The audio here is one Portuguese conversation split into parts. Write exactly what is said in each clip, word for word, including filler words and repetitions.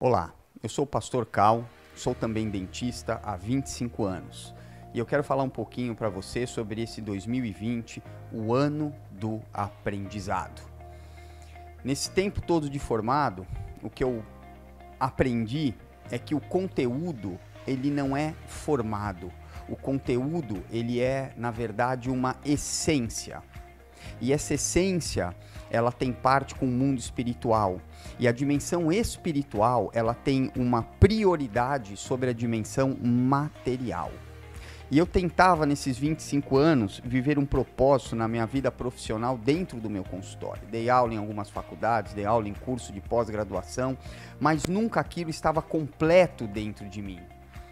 Olá, eu sou o pastor Cal, sou também dentista há vinte e cinco anos e eu quero falar um pouquinho para você sobre esse dois mil e vinte, o ano do aprendizado. Nesse tempo todo de formado, o que eu aprendi é que o conteúdo ele não é formado, o conteúdo ele é na verdade uma essência. E essa essência, ela tem parte com o mundo espiritual. E a dimensão espiritual, ela tem uma prioridade sobre a dimensão material. E eu tentava, nesses vinte e cinco anos, viver um propósito na minha vida profissional dentro do meu consultório. Dei aula em algumas faculdades, dei aula em curso de pós-graduação, mas nunca aquilo estava completo dentro de mim.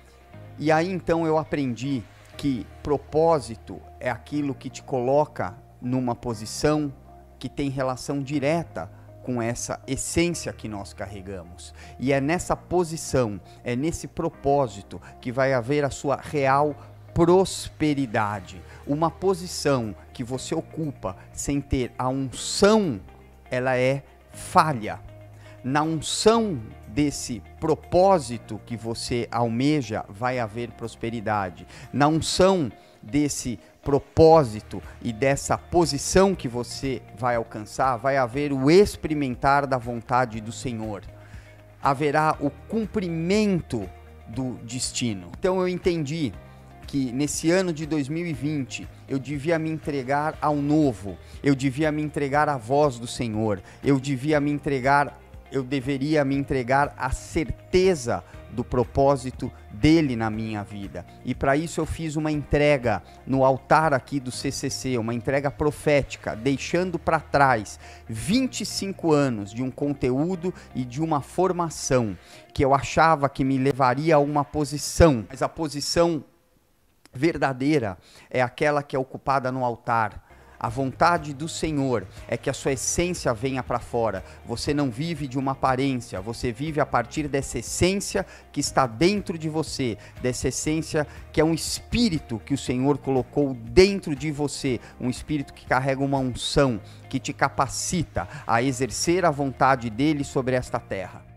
E aí, então, eu aprendi que propósito é aquilo que te coloca numa posição que tem relação direta com essa essência que nós carregamos. E é nessa posição, é nesse propósito que vai haver a sua real prosperidade. Uma posição que você ocupa sem ter a unção, ela é falha. Na unção desse propósito que você almeja, vai haver prosperidade. Na unção desse propósito e dessa posição que você vai alcançar, vai haver o experimentar da vontade do Senhor. Haverá o cumprimento do destino. Então eu entendi que nesse ano de dois mil e vinte eu devia me entregar ao novo, eu devia me entregar à voz do Senhor, eu devia me entregar, eu deveria me entregar à certeza do propósito dele na minha vida. E para isso eu fiz uma entrega no altar aqui do C C C, uma entrega profética, deixando para trás vinte e cinco anos de um conteúdo e de uma formação que eu achava que me levaria a uma posição, mas a posição verdadeira é aquela que é ocupada no altar. A vontade do Senhor é que a sua essência venha para fora. Você não vive de uma aparência, você vive a partir dessa essência que está dentro de você, dessa essência que é um espírito que o Senhor colocou dentro de você, um espírito que carrega uma unção, que te capacita a exercer a vontade dele sobre esta terra.